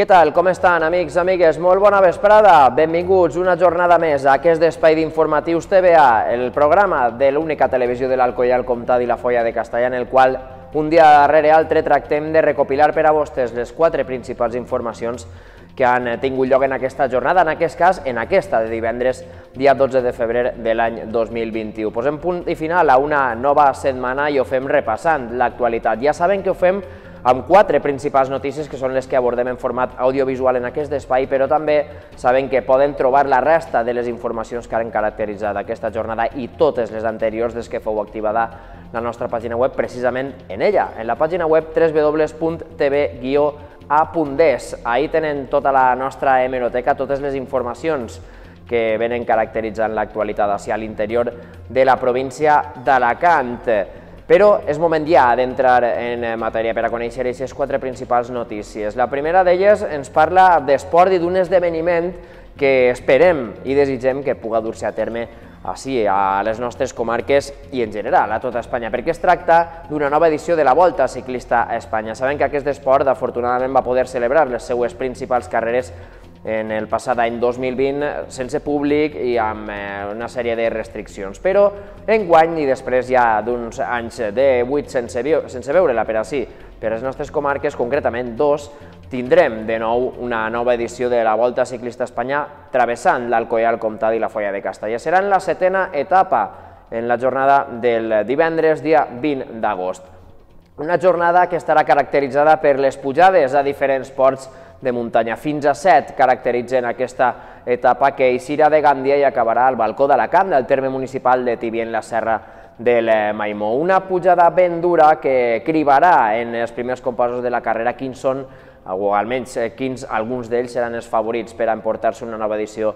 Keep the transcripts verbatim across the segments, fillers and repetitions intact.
Què tal? Com estan, amics, amigues? Molt bona vesprada. Benvinguts una jornada més a aquest espai d'informatius T V A, el programa de l'única televisió de l'Alcoià, el Comtat i la Foia de Castellà, en el qual un dia darrere altre tractem de recopilar per a vostès les quatre principals informacions que han tingut lloc en aquesta jornada, en aquest cas, en aquesta de divendres, dia dotze de febrer de l'any dos mil vint-i-u. Posem punt i final a una nova setmana i ho fem repassant l'actualitat. Ja saben que ho fem amb quatre principals notícies que són les que abordem en format audiovisual en aquest espai, però també saben que poden trobar la resta de les informacions que han caracteritzat aquesta jornada i totes les anteriors des que fou activada la nostra pàgina web, precisament en ella, en la pàgina web w w w punt t v guió a punt es. Ahí tenen tota la nostra hemeroteca, totes les informacions que venen caracteritzant l'actualitat hacia l'interior de la província d'Alacant. Però és moment ja d'entrar en matèria per a conèixer aquestes quatre principals notícies. La primera d'elles ens parla d'esport i d'un esdeveniment que esperem i desitgem que pugui dur-se a terme així a les nostres comarques i en general a tota Espanya, perquè es tracta d'una nova edició de la Volta Ciclista a Espanya. Sabem que aquest esport afortunadament va poder celebrar les seues principals carreres en el passat any dos mil vint sense públic i amb una sèrie de restriccions, però enguany i després ja d'uns anys de buit sense veure-la per així, per les nostres comarques, concretament dos, tindrem de nou una nova edició de la Volta Ciclista a Espanya travessant l'Alcoià, el Comtat i la Foia de Castellà. Serà en la setena etapa en la jornada del divendres, dia vint d'agost. Una jornada que estarà caracteritzada per les pujades a diferents ports de muntanya. Fins a set caracteritzen aquesta etapa que eixirà de Gandia i acabarà al balcó d'Alacant, del terme municipal de Tibi, en la serra del Maimó. Una pujada ben dura que cribarà en els primers compassos de la carrera quins són, o almenys quins alguns d'ells seran els favorits per a emportar-se una nova edició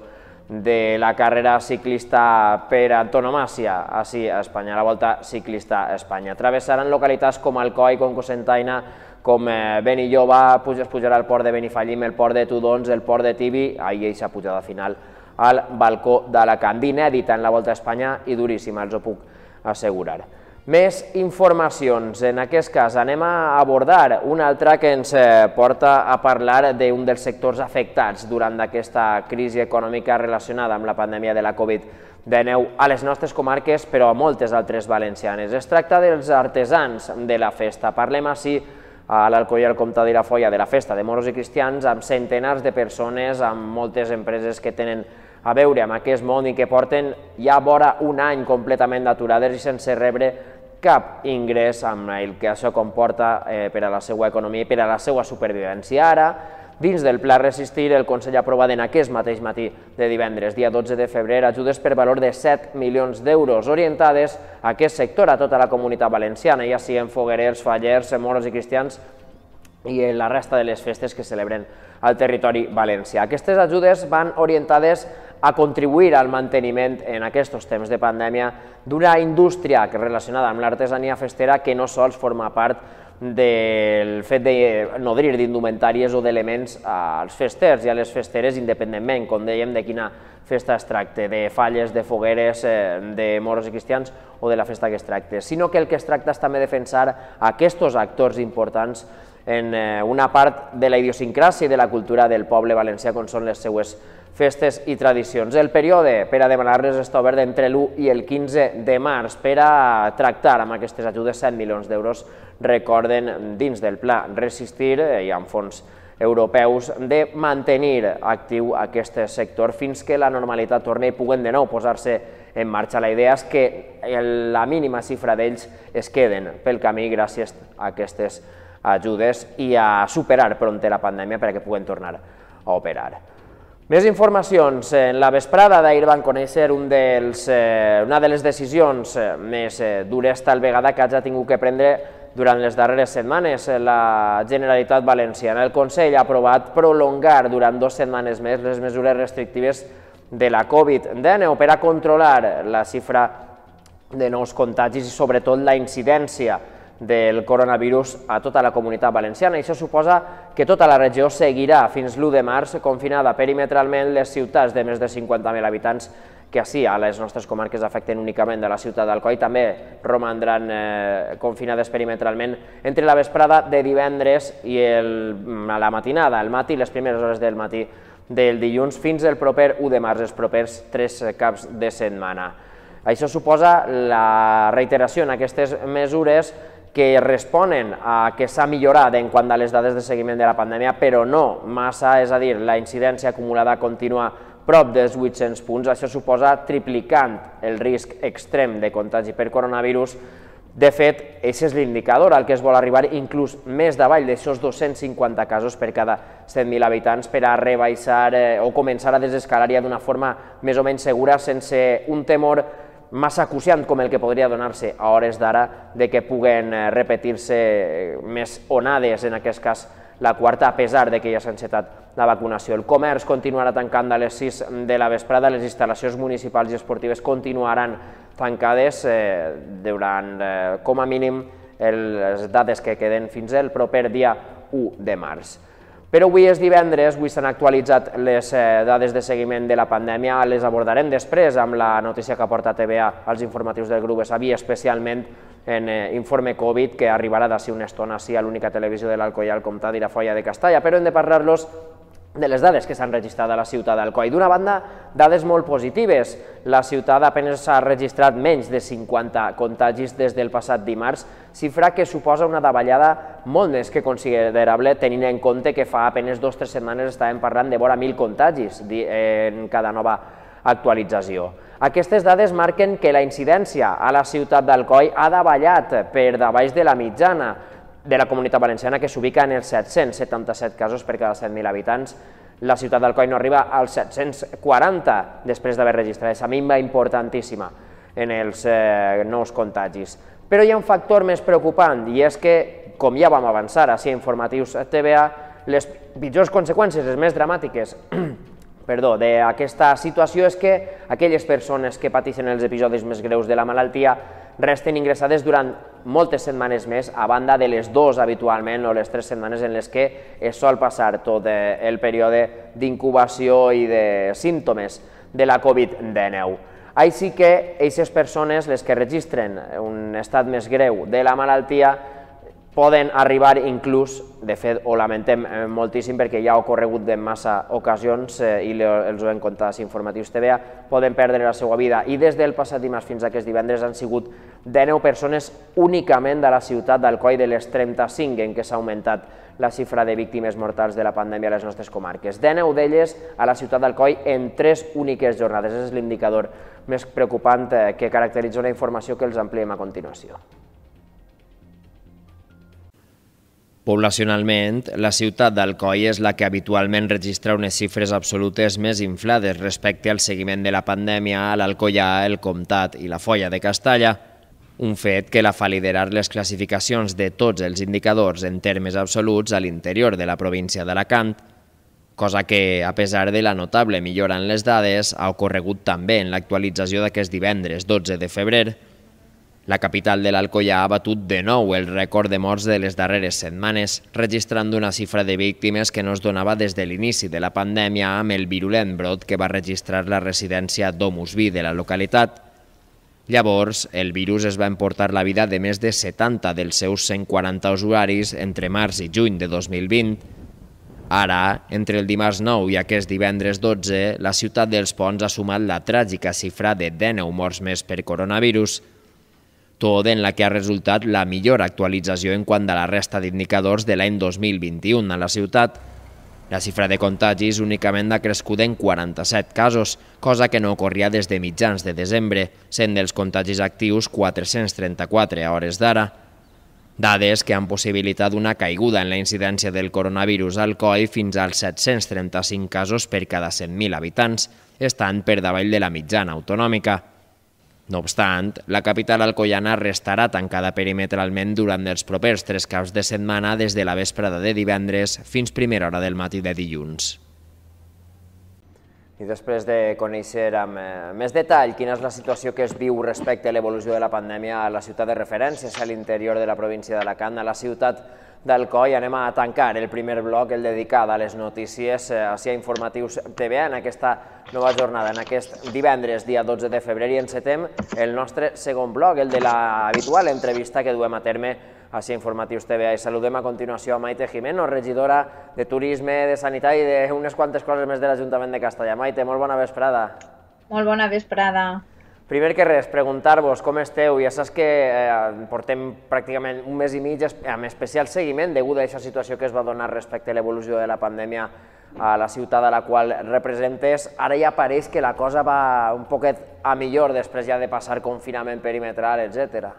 de la carrera ciclista per antonomàsia així a Espanya, la Volta Ciclista a Espanya. Travessaran localitats com Alcoi, com Cocentaina, com Benilloba, es pujarà al port de Benifallim, el port de Tudons, el port de Tibi, ahir eixa pujada final al balcó d'Alacant. Inèdita en la Volta a Espanya i duríssima, els ho puc assegurar. Més informacions. En aquest cas anem a abordar una altra que ens porta a parlar d'un dels sectors afectats durant aquesta crisi econòmica relacionada amb la pandèmia de la Covid dinou a les nostres comarques, però a moltes altres valencianes. Es tracta dels artesans de la festa. Parlem així a l'Alcoià, el Comtat i la Foia de la festa de moros i cristians, amb centenars de persones, amb moltes empreses que tenen a veure amb aquest món i que porten ja vora un any completament aturades i sense rebre cap ingrés amb el que això comporta per a la seva economia i per a la seva supervivència. Ara, dins del Pla Resistir, el Consell ha aprovat en aquest mateix matí de divendres, dia dotze de febrer, ajudes per valor de set milions d'euros orientades a aquest sector, a tota la comunitat valenciana, ja siguin foguerers, fallers, moros i cristians i la resta de les festes que celebren al territori valencià. Aquestes ajudes van orientades a contribuir al manteniment en aquests temps de pandèmia d'una indústria relacionada amb l'artesania festera que no sols forma part del fet de nodrir d'indumentàries o d'elements als festers i a les festeres independentment, com dèiem, de quina festa es tracta, de falles, de fogueres, de moros i cristians o de la festa que es tracta, sinó que el que es tracta és també defensar aquests actors importants en una part de la idiosincràsia i de la cultura del poble valencià, com són les seues festes i tradicions. El període per a demanar-les està obert entre l'u i el quinze de març per a tractar amb aquestes ajudes set milions d'euros, recorden, dins del Pla Resistir i amb fons europeus, de mantenir actiu aquest sector fins que la normalitat torni i puguen de nou posar-se en marxa. La idea és que la mínima xifra d'ells es queden pel camí gràcies a aquestes ajudes i a superar prompte la pandèmia perquè puguen tornar a operar. Més informacions. En la vesprada d'ahir van conèixer una de les decisions més dures tal vegada que hagi tingut que prendre durant les darreres setmanes la Generalitat Valenciana. El Consell ha aprovat prolongar durant dues setmanes més les mesures restrictives de la Covid dinou per a controlar la xifra de nous contagis i sobretot la incidència del coronavirus a tota la comunitat valenciana. Això suposa que tota la regió seguirà fins l'u de març confinada perimetralment les ciutats de més de cinquanta mil habitants que sí, a les nostres comarques afecten únicament a la ciutat d'Alcoi, també romandran eh, confinades perimetralment entre la vesprada de divendres i el, a la matinada, el matí, les primeres hores del matí del dilluns, fins el proper u de març, els propers tres caps de setmana. Això suposa la reiteració en aquestes mesures que responen a que s'ha millorat en quant a les dades de seguiment de la pandèmia, però no massa, és a dir, la incidència acumulada continua prop dels vuit-cents punts, això suposa triplicant el risc extrem de contagi per coronavirus. De fet, aquest és l'indicador al que es vol arribar inclús més davall d'aixòs dos-cents cinquanta casos per cada cent mil habitants per a rebaixar eh, o començar a desescalar ja d'una forma més o menys segura sense un temor massa acuciant com el que podria donar-se a hores d'ara de que puguen repetir-se més onades, en aquest cas la quarta, a pesar de que ja s'ha encetat la vacunació. El comerç continuarà tancant a les sis de la vesprada, les instal·lacions municipals i esportives continuaran tancades eh, durant, eh, com a mínim, les dates que queden fins al proper dia u de març. Però avui és divendres, avui s'han actualitzat les dades de seguiment de la pandèmia, les abordarem després amb la notícia que aporta T V A als informatius del Grup Esaví, especialment en Informe Covid, que arribarà d'ací una estona a l'única televisió de l'Alcoià, el Comtat i la Foia de Castalla, però hem de parlar-los de les dades que s'han registrat a la ciutat d'Alcoi. D'una banda, dades molt positives. La ciutat apenas ha registrat menys de cinquanta contagis des del passat dimarts, xifra que suposa una davallada molt més que considerable, tenint en compte que fa apenas dues o tres setmanes estàvem parlant de vora mil contagis en cada nova actualització. Aquestes dades marquen que la incidència a la ciutat d'Alcoi ha davallat per davall de la mitjana de la Comunitat Valenciana, que s'ubica en els set-cents setanta-set casos per cada cent mil habitants. La ciutat d'Alcoi no arriba als set-cents quaranta després d'haver registrat aquesta minva importantíssima en els nous contagis. Però hi ha un factor més preocupant, i és que, com ja vam avançar a Informatius T V A, les pitjors conseqüències, les més dramàtiques, perdó, d'aquesta situació és que aquelles persones que pateixen els episodis més greus de la malaltia resten ingressades durant moltes setmanes més, a banda de les dues habitualment o les tres setmanes en les que es sol passar tot el període d'incubació i de símptomes de la Covid dinou. Així que aquestes persones, les que registren un estat més greu de la malaltia, poden arribar inclús, de fet ho lamentem moltíssim perquè ja ha ocorregut en massa ocasions i els ho hem contat als informatius T V A, poden perdre la seva vida, i des del passat dimarts fins a aquest divendres han sigut dinou persones únicament de la ciutat d'Alcoi, de les trenta-cinc en què s'ha augmentat la xifra de víctimes mortals de la pandèmia a les nostres comarques. dinou d'elles a la ciutat d'Alcoi en tres úniques jornades. Aquest és l'indicador més preocupant que caracteritza una informació que els ampliem a continuació. Poblacionalment, la ciutat d'Alcoi és la que habitualment registra unes xifres absolutes més inflades respecte al seguiment de la pandèmia a l'Alcoià, el Comtat i la Foia de Castalla, un fet que la fa liderar les classificacions de tots els indicadors en termes absoluts a l'interior de la província d'Alacant, cosa que, a pesar de la notable millora en les dades, ha ocorregut també en l'actualització d'aquest divendres dotze de febrer. La capital de l'Alcoià ha batut de nou el rècord de morts de les darreres setmanes, registrant una xifra de víctimes que no es donava des de l'inici de la pandèmia amb el virulent brot que va registrar la residència Domus Vi de la localitat. Llavors, el virus es va emportar la vida de més de setanta dels seus cent quaranta usuaris entre març i juny de dos mil vint. Ara, entre el dimarts nou i aquest divendres dotze, la ciutat dels Ponts ha sumat la tràgica xifra de dinou morts més per coronavirus, tot en la que ha resultat la millor actualització en quant a la resta d'indicadors de l'any dos mil vint-i-u a la ciutat. La xifra de contagis únicament ha crescut en quaranta-set casos, cosa que no ocorria des de mitjans de desembre, sent dels contagis actius quatre-cents trenta-quatre a hores d'ara. Dades que han possibilitat una caiguda en la incidència del coronavirus al Alcoi fins als set-cents trenta-cinc casos per cada cent mil habitants, estant per davall de la mitjana autonòmica. No obstant, la capital alcoiana restarà tancada perimetralment durant els propers tres caps de setmana des de la vesprada de divendres fins primera hora del matí de dilluns. I després de conèixer amb més detall quina és la situació que es viu respecte a l'evolució de la pandèmia a la ciutat de referència, a l'interior de la província d'Alacant, a la ciutat d'Alcoi. Anem a tancar el primer bloc, el dedicat a les notícies ací a Informatius T V A, en aquesta nova jornada, en aquest divendres, dia dotze de febrer, i encetem el nostre segon bloc, el de l'habitual entrevista que duem a terme ací a Informatius T V A. I saludem a continuació a Maite Jimeno, regidora de Turisme, de Sanitat i d'unes quantes coses més de l'Ajuntament de Castellà. Maite, molt bona vesprada. Molt bona vesprada. Primer que res, preguntar-vos com esteu. Ja saps que eh, portem pràcticament un mes i mig amb especial seguiment degut a aquesta situació que es va donar respecte a l'evolució de la pandèmia a la ciutat a la qual representes. Ara ja pareix que la cosa va un poquet a millor després ja de passar confinament perimetral, etcètera.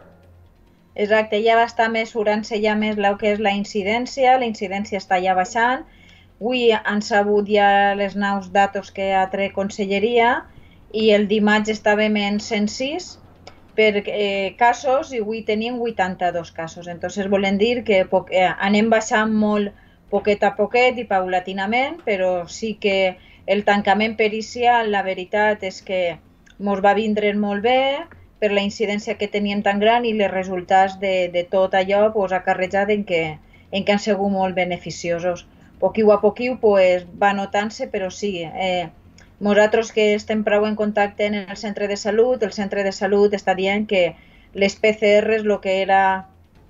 Exacte, ja va estar mesurant-se ja més el que és la incidència, la incidència està ja baixant. Avui han sabut ja les nous datos que ha tret Conselleria, i el dimarts estàvem en cent sis per eh, casos i avui tenim vuitanta-dos casos. Entonces volen dir que poc, eh, anem baixant molt poquet a poquet i paulatinament, però sí que el tancament pericial, la veritat és que ens va vindre molt bé per la incidència que teníem tan gran i els resultats de, de tot allò pues, ha carrejat en que, en que han sigut molt beneficiosos. Poquiu a poquiu pues, va notant-se, però sí, eh, nosaltres que estem prou en contacte en el centre de salut, el centre de salut està dient que les P C Rs, el que era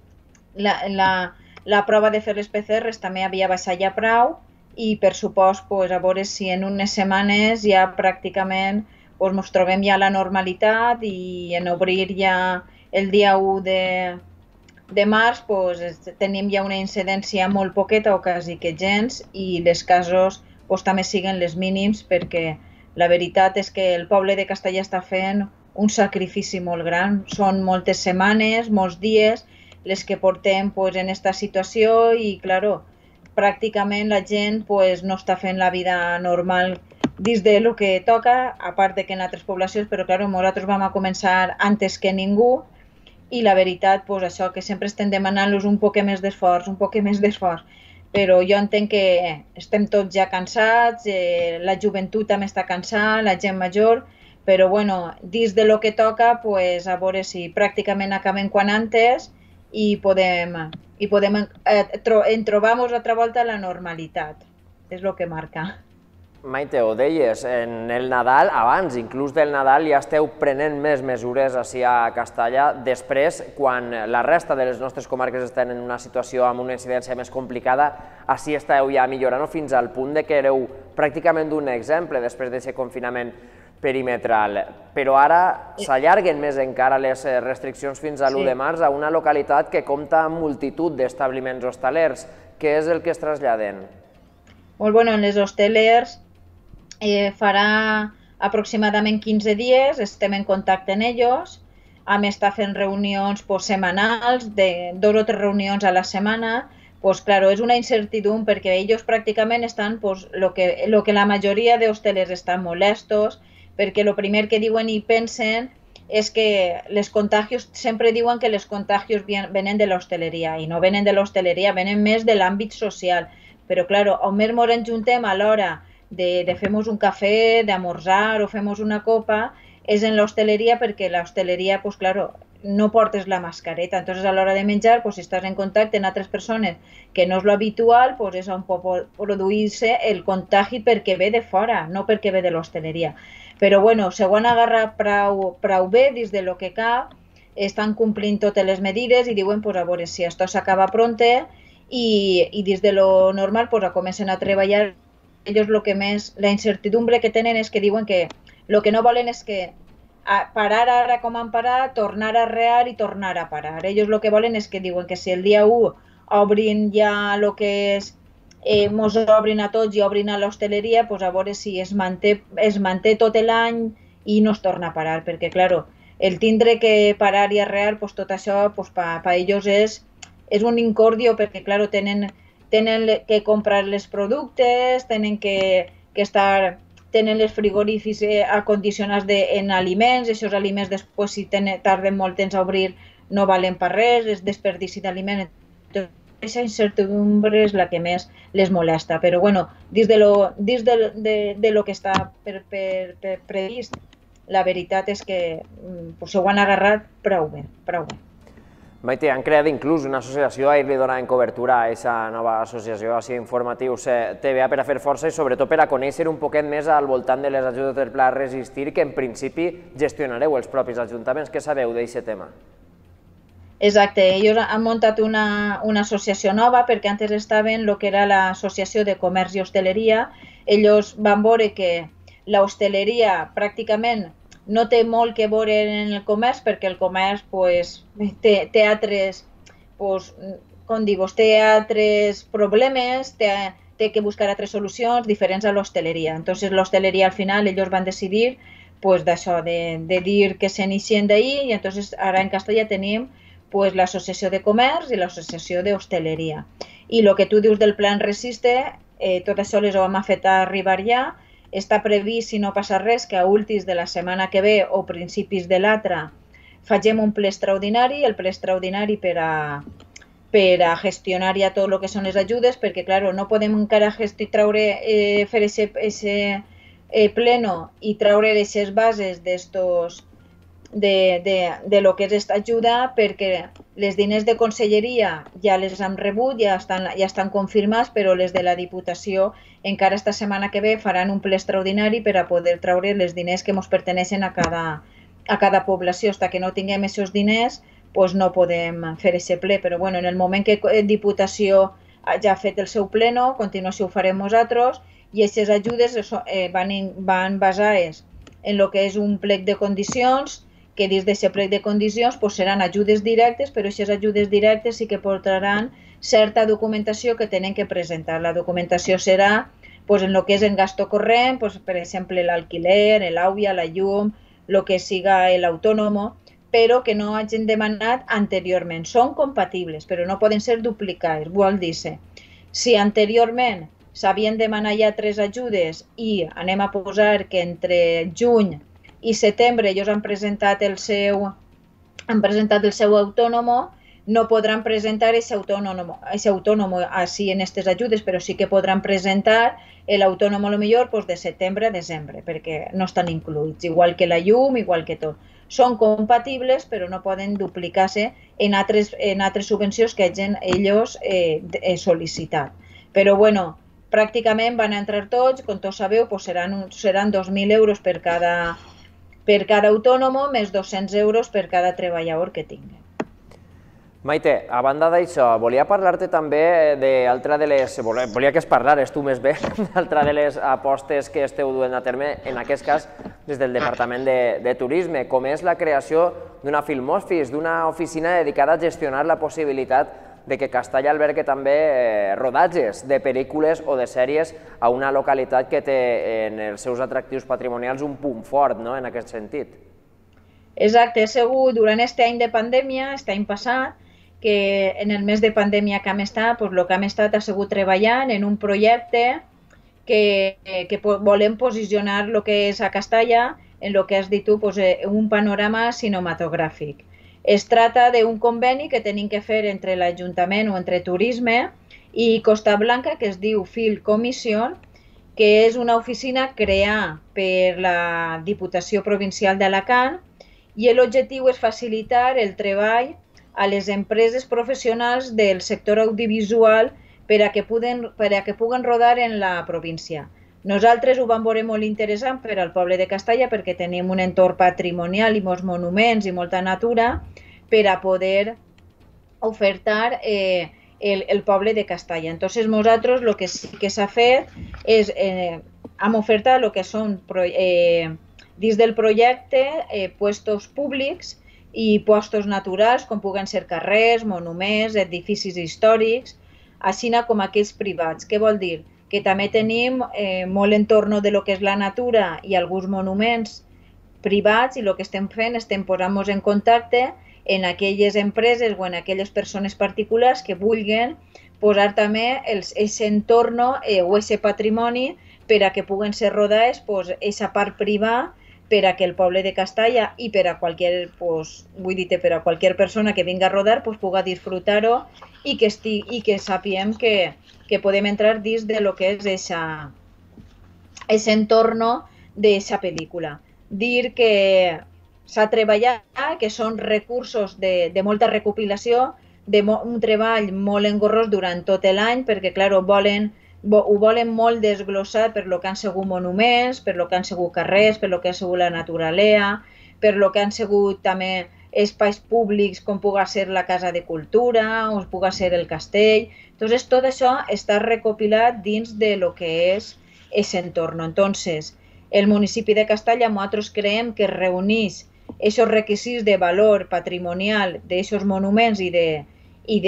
la, la, la prova de fer les P C Rs també havia baixat ja prou i per supost pues, a veure si en unes setmanes ja pràcticament pues, ens trobem ja a la normalitat i en obrir ja el dia u de, de març pues, tenim ja una incidència molt poqueta o quasi que gens i els casos pues, també siguen les mínims perquè la veritat és que el poble de Castellà està fent un sacrifici molt gran. Són moltes setmanes, molts dies, les que portem pues, en aquesta situació i, claro, pràcticament la gent pues, no està fent la vida normal dins de lo que toca, a part de que en altres poblacions, però, claro, nosaltres vam a començar antes que ningú i la veritat, pues, això, que sempre estem demanant-los un poc més d'esforç, un poc més d'esforç. Però jo entenc que estem tots ja cansats, eh, la joventut també està cansada, la gent major, però bueno, dins de lo que toca, pues, a veure si pràcticament acabem quan antes i podem, i podem eh, tro en trobar-nos altra volta la normalitat. És el que marca. Maite, ho deies, en el Nadal, abans inclús del Nadal, ja esteu prenent més mesures ací a Castellà. Després, quan la resta de les nostres comarques estan en una situació amb una incidència més complicada, ací esteu ja millorant fins al punt de que éreu pràcticament un exemple després d'aquest confinament perimetral. Però ara s'allarguen més encara les restriccions fins a l'u de març a una localitat que compta amb multitud d'establiments hostalers. Què és el que es traslladen? Molt bé, en les hostelers Eh, farà aproximadament quinze dies, estem en contacte amb ells, a més està fent reunions pues, setmanals, de dos o tres reunions a la setmana, pues claro, és una incertidumbre perquè ells pràcticament estan, pues, lo que, lo que la majoria de hostelers estan molestos, perquè el primer que diuen i pensen és que les contagios, sempre diuen que les contagios venen de l'hostaleria, i no venen de l'hostaleria, venen més de l'àmbit social, però claro, on més ens enjuntem a l'hora de, de fer-nos un cafè, d'amorçar o fer-nos una copa, és en l'hostaleria perquè l'hostaleria, pues claro, no portes la mascareta, entonces a l'hora de menjar, pues si estàs en contacte amb altres persones que no és lo habitual, pues és on pot produir-se el contagi perquè ve de fora, no perquè ve de l'hostaleria. Però bueno, se ho han agarrat prou, prou bé dins de lo que cap, estan complint totes les medides i diuen, pues a veure si això s'acaba pronte i, i dins de lo normal, pues a comencen a treballar. Ells lo que més, la incertidumbre que tenen és que diuen que el que no volen és que parar ara com han parat, tornar a rear i tornar a parar. Ells el que volen és que diuen que si el dia u obrin ja el que és, eh, mos obrin a tots i obrin a l'hostaleria, pues a veure si es manté, es manté tot l'any i no es torna a parar, perquè, claro, el tindre que parar i arrear, pues tot això, pues pa, pa ells és, és un incordio, perquè, claro, tenen tenen que comprar els productes, tenen que, que estar, tenen els frigorífics acondicionats de, en aliments, aquests aliments després si tenen, tarden molt temps a obrir no valen per res, és desperdici d'aliments. Aquesta incertidumbre és la que més les molesta, però bueno, dins de lo, dins de, de, de lo que està per, per, per previst, la veritat és que pues, ho han agarrat prou bé, prou bé. Maite, han creat inclús una associació, ahir li donaven cobertura a aquesta nova associació així informatius T V A per a fer força i sobretot per a conèixer un poquet més al voltant de les ajudes del Pla Resistir, que en principi gestionareu els propis ajuntaments. Què sabeu d'aquest tema? Exacte, ells han muntat una, una associació nova perquè antes estaven el que era l'Associació de Comerç i Hostaleria. Ells van veure que l'hostaleria pràcticament no té molt que veure en el comerç perquè el comerç pues, té, té altres, pues, com dius, té altres problemes, té, té que buscar altres solucions diferents a l'hostaleria. Entonces l'hostaleria al final ells van decidir pues, d'això, de, de dir que s'inicien d'ahir i entonces ara en Castellà tenim pues, l'Associació de Comerç i l'Associació d'Hostaleria. I el que tu dius del Plan Resiste, eh, tot això les ho hem fet arribar ja. Està previst, si no passa res, que a últims de la setmana que ve o principis de l'altra facem un ple extraordinari, el ple extraordinari per a, per a gestionar ja tot el que són les ajudes, perquè, clar, no podem encara traure, eh, fer aquest eh, pleno i traure aquestes bases d'estos de, de, de lo que és aquesta ajuda, perquè les diners de conselleria ja les hem rebut, ja estan, ja estan confirmats, però les de la Diputació encara esta setmana que ve faran un ple extraordinari per a poder traure els diners que ens perteneixen a cada, a cada població. Fins que no tinguem aquests diners, pues no podem fer aquest ple, però bueno, en el moment que Diputació ja ha fet el seu pleno, a continuació ho farem nosaltres, i aquestes ajudes eh, van, van basades en el que és un plec de condicions, que dins d'aquest plec de condicions pues, seran ajudes directes, però aquestes ajudes directes sí que portaran certa documentació que tenen que presentar. La documentació serà pues, en el que és en gasto corrent, pues, per exemple l'alquiler, l'àvia, la llum, el que siga l'autònomo, però que no hagin demanat anteriorment. Són compatibles, però no poden ser duplicats. Vol dir, si anteriorment s'havien demanat ja tres ajudes i anem a posar que entre juny i setembre ells han presentat el seu, han presentat el seu autònomo, no podran presentar aquest autònomo, aquest autònomo així en aquestes ajudes, però sí que podran presentar l'autònomo a lo millor pues, de setembre a desembre, perquè no estan incluïts, igual que la llum, igual que tot. Són compatibles, però no poden duplicar-se en altres, en altres subvencions que hagin ells eh, sol·licitat. Però, bueno, pràcticament van entrar tots, com tots sabeu, pues seran, seran dos mil euros per cada, per cada autònomo, més dos-cents euros per cada treballador que tingui. Maite, a banda d'això, volia parlar-te també d'altra de les... Volia que es parlares tu més bé d'altra de les apostes que esteu duent a terme, en aquest cas des del Departament de, de Turisme, com és la creació d'una Film Office, d'una oficina dedicada a gestionar la possibilitat de que Castalla albergue també eh, rodatges de pel·lícules o de sèries a una localitat que té en els seus atractius patrimonials un punt fort, no?, en aquest sentit. Exacte, ha sigut durant aquest any de pandèmia, aquest any passat, que en el mes de pandèmia que hem estat, pues, el que hem estat ha sigut treballant en un projecte que, que volem posicionar el que és a Castalla en el que has dit tu, pues, un panorama cinematogràfic. Es trata d'un conveni que tenim que fer entre l'Ajuntament o entre Turisme i Costa Blanca, que es diu Film Commission, que és una oficina creada per la Diputació Provincial d'Alacant, i l'objectiu és facilitar el treball a les empreses professionals del sector audiovisual per a que puguen, per a que puguen rodar en la província. Nosaltres ho vam veure molt interessant per al poble de Castalla perquè tenim un entorn patrimonial i molts monuments i molta natura per a poder ofertar eh, el, el poble de Castalla. Entonces, nosaltres el que sí que s'ha fet és eh, hem ofertat el que són eh, dins del projecte eh, puestos públics i puestos naturals, com puguen ser carrers, monuments, edificis històrics, així com aquells privats. Què vol dir? Que també tenim eh, molt entorn de lo que és la natura i alguns monuments privats, i el que estem fent estem posant-nos en contacte en aquelles empreses o en aquelles persones particulars que vulguin posar també aquest entorn eh, o aquest patrimoni per a que puguen ser rodades aquesta part privada per a que el poble de Castalla i per a qualsevol, pues, vull dir, per a qualsevol persona que vinga a rodar pues, pugui disfrutar-ho i que, estigui, i que sàpiem que, que podem entrar dins de lo que és aquest entorn d'aquesta pel·lícula. Dir que s'ha treballat, que són recursos de, de molta recopilació, de mo, un treball molt engorrós durant tot l'any, perquè, clar, volen, ho volen molt desglossar per lo que han sigut monuments, per lo que han sigut carrers, per lo que ha sigut la naturalea, per lo que han sigut també espais públics com puga ser la Casa de Cultura o puga ser el castell. Entonces, tot això està recopilat dins de lo que és ese entorno. Entonces, el municipi de Castalla, nosaltres creiem que reuneix esos requisits de valor patrimonial d'esos monuments i de i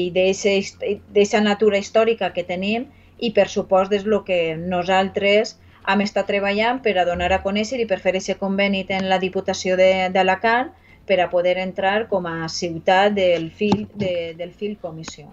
d'eixa natura històrica que tenim, i per supost és el que nosaltres hem estat treballant per a donar a conèixer i per fer aquest conveni en la Diputació d'Alacant per a poder entrar com a ciutat del fil, de, del fil comissió.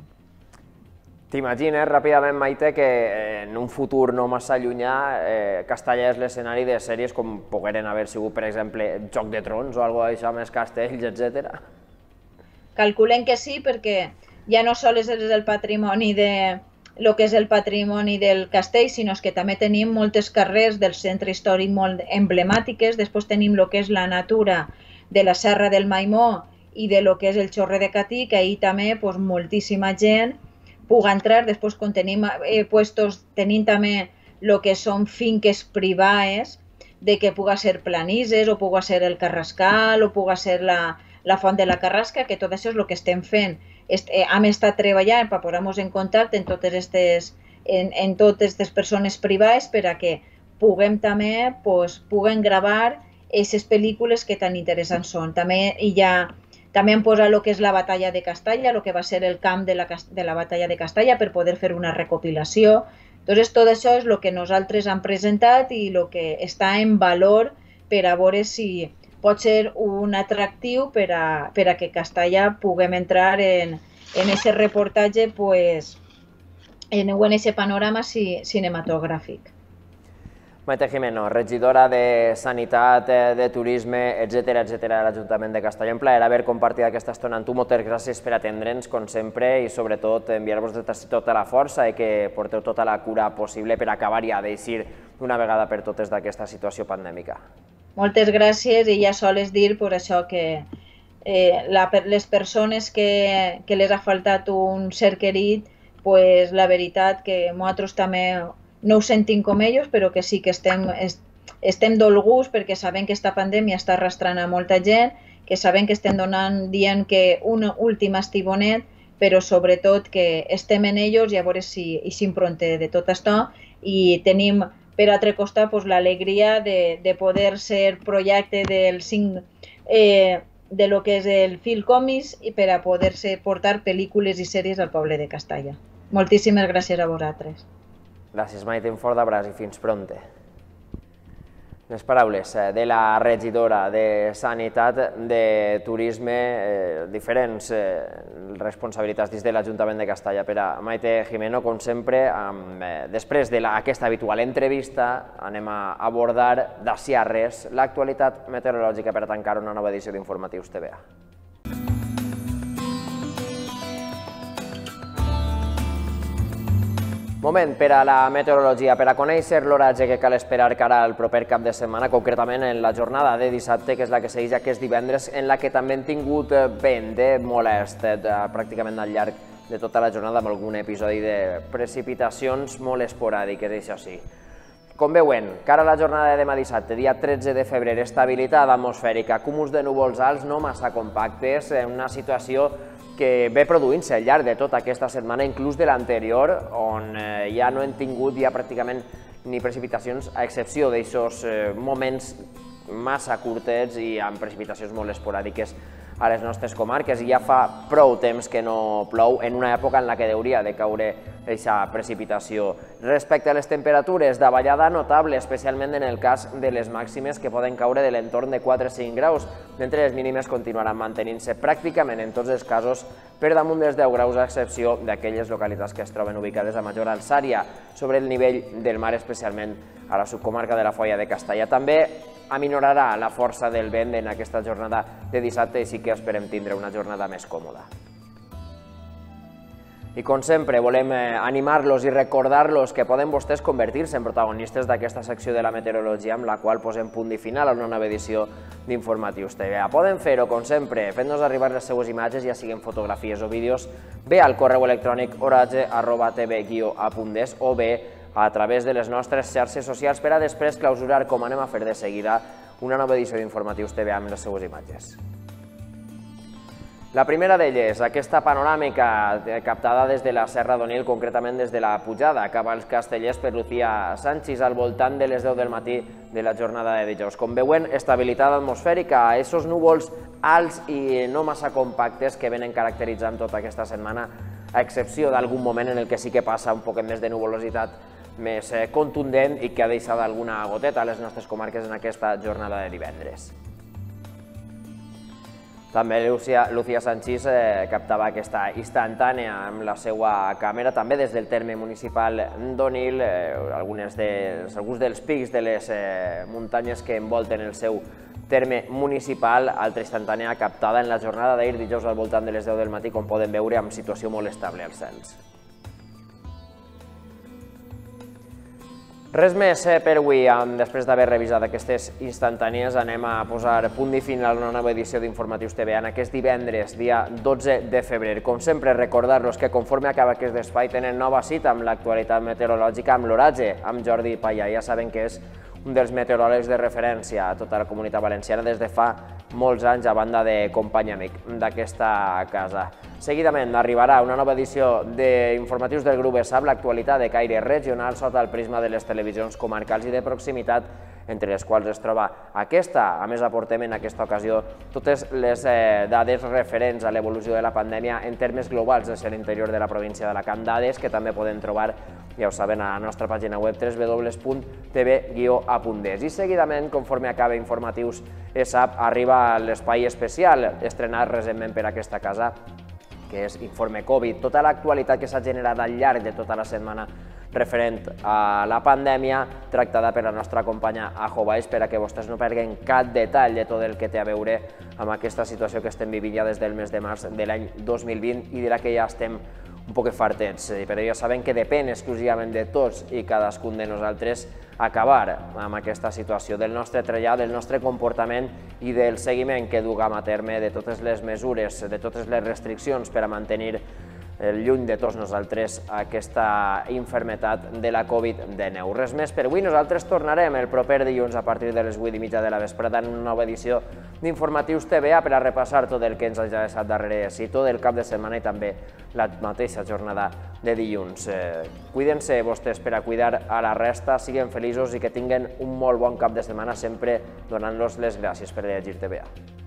T'imagines ràpidament, Maite, que en un futur no massa llunyà eh, Castalla és l'escenari de sèries com pogueren haver sigut, per exemple, Joc de Trons o alguna cosa d'això, més castells, etcètera? Calculem que sí, perquè ja no sols és el patrimoni de el que és el patrimoni del castell, sinó que també tenim moltes carrers del centre històric molt emblemàtiques, després tenim el que és la natura de la Serra del Maimó i de lo que és el Xorre de Catí, que ahir també pues, moltíssima gent puga entrar. Després quan tenim eh, puestos, tenim també el que són finques privades, de que puga ser Planises, o puga ser el Carrascal, o puga ser la, la Font de la Carrasca, que tot això és el que estem fent. Est, eh, hem estat treballant per posar-nos en contacte en totes aquestes en, en totes aquestes persones privades per a que puguem també pues, puguen gravar aquestes pel·lícules que tan interessants són. També hi ha també hem posat el que és la batalla de Castalla, el que va ser el camp de la, de la batalla de Castalla per poder fer una recopilació. Entonces, tot això és el que nosaltres hem presentat i el que està en valor per a veure si pot ser un atractiu per a, per a que Castalla puguem entrar en en aquest reportatge, pues, en aquest panorama cinematogràfic. Maite Jimeno, regidora de Sanitat, de Turisme, etcètera, etcètera, de l'Ajuntament de Castalla. Un plaer haver compartit aquesta estona amb tu. Moltes gràcies per atendre'ns, com sempre, i sobretot enviar-vos tota la força i que porteu tota la cura possible per acabar ja d'eixir d'una vegada per totes d'aquesta situació pandèmica. Moltes gràcies, i ja sols dir per això que eh, la, les persones que, que les ha faltat un ser querit, pues, la veritat que nosaltres també no ho sentim com ells, però que sí que estem, est, estem dolguts perquè sabem que aquesta pandèmia està arrastrant a molta gent, que sabem que estem donant, dient que un últim estibonet, però sobretot que estem en ells i a veure si s'impronte de tot això, i tenim per altre costat pues, l'alegria de, de poder ser projecte del cinc, eh, de lo que és el Fil Comis i per a poder-se portar pel·lícules i sèries al poble de Castalla. Moltíssimes gràcies a vosaltres. Gràcies, Maite, un fort abraç i fins pronte. Les paraules de la regidora de Sanitat, de Turisme, eh, diferents eh, responsabilitats dins de l'Ajuntament de Castalla per a Maite Jimeno, com sempre. Amb, eh, després d'aquesta habitual entrevista anem a abordar d'ací a res l'actualitat meteorològica per a tancar una nova edició d'Informatius T V A. Moment per a la meteorologia, per a conèixer l'oratge que cal esperar cara al proper cap de setmana, concretament en la jornada de dissabte, que és la que segueix aquest divendres, en la que també hem tingut vent molest pràcticament al llarg de tota la jornada, amb algun episodi de precipitacions molt esporàdiques, això sí. Com veuen, cara a la jornada de demà dissabte, dia tretze de febrer, estabilitat atmosfèrica, cúmuls de núvols alts no massa compactes, una situació que ve produint-se al llarg de tota aquesta setmana, inclús de l'anterior, on ja no hem tingut ja pràcticament ni precipitacions, a excepció d'aixòs moments massa curtets i amb precipitacions molt esporàdiques a les nostres comarques, i ja fa prou temps que no plou en una època en la que hauria de caure aquesta precipitació. Respecte a les temperatures, davallada notable, especialment en el cas de les màximes, que poden caure de l'entorn de quatre a cinc graus, mentre les mínimes continuaran mantenint-se pràcticament en tots els casos per damunt dels deu graus, a excepció d'aquelles localitats que es troben ubicades a major alçària sobre el nivell del mar, especialment a la subcomarca de la Foia de Castalla. També aminorarà la força del vent en aquesta jornada de dissabte i sí que esperem tindre una jornada més còmoda. I com sempre volem animar-los i recordar-los que poden vostès convertir-se en protagonistes d'aquesta secció de la meteorologia amb la qual posem punt i final a una nova edició d'Informatius T V A. Poden fer-ho, com sempre, fent-nos arribar les seues imatges, ja siguin fotografies o vídeos, bé al correu electrònic oratge arroba t v guió a punt es o bé a través de les nostres xarxes socials per a després clausurar, com anem a fer de seguida, una nova edició d'Informatius T V A amb les seues imatges. La primera d'elles, aquesta panoràmica captada des de la Serra d'Onil, concretament des de la pujada cap als Castellers per Lucía Sanchis al voltant de les deu del matí de la jornada de dijous. Com veuen, estabilitat atmosfèrica, aquests núvols alts i no massa compactes que venen caracteritzant tota aquesta setmana, a excepció d'algun moment en el que sí que passa un poquet més de nuvolositat més contundent i que ha deixat alguna goteta a les nostres comarques en aquesta jornada de divendres. També Lucía Sanchis captava aquesta instantània amb la seva càmera, també des del terme municipal d'Onil, alguns dels pics de les muntanyes que envolten el seu terme municipal, altra instantània captada en la jornada d'ahir dijous al voltant de les deu del matí, com poden veure, amb situació molt estable als cels. Res més per avui. Després d'haver revisat aquestes instantànies, anem a posar punt i final a una nova edició d'Informatius T V A en aquest divendres, dia dotze de febrer. Com sempre, recordar-los que conforme acaba aquest espai tenen nova cita amb l'actualitat meteorològica amb l'Oratge, amb Jordi Payà. Ja saben que és un dels meteoròlegs de referència a tota la comunitat valenciana des de fa molts anys, a banda de company amic d'aquesta casa. Seguidament arribarà una nova edició d'Informatius del Grup ESAP, l'actualitat de caire regional sota el prisma de les televisions comarcals i de proximitat, entre les quals es troba aquesta. A més, aportem en aquesta ocasió totes les dades referents a l'evolució de la pandèmia en termes globals des de l'interior de la província d'Alacant, dades que també poden trobar, ja ho saben, a la nostra pàgina web w w w punt t v guió a punt es. I seguidament, conforme acaba Informatius ESAP, arriba l'espai especial estrenat recentment per aquesta casa, que és Informe Covid. Tota l'actualitat que s'ha generat al llarg de tota la setmana referent a la pandèmia, tractada per la nostra companya Ajo Baix, per a que vostès no perguen cap detall de tot el que té a veure amb aquesta situació que estem vivint ja des del mes de març de l'any dos mil vint i de la que ja estem un poc fartets, però ja sabem que depèn exclusivament de tots i cadascun de nosaltres acabar amb aquesta situació, del nostre treballar, del nostre comportament i del seguiment que duguem a terme de totes les mesures, de totes les restriccions per a mantenir lluny de tots nosaltres aquesta infermetat de la Covid dinou. Res més per avui. Nosaltres tornarem el proper dilluns a partir de les vuit i mitja de la vesprada en una nova edició d'Informatius T V A per a repassar tot el que ens hagi deixat darrere de si, tot el cap de setmana i també la mateixa jornada de dilluns. Cuiden-se vostès per a cuidar a la resta, siguin feliços i que tinguen un molt bon cap de setmana, sempre donant-los les gràcies per llegir T V A.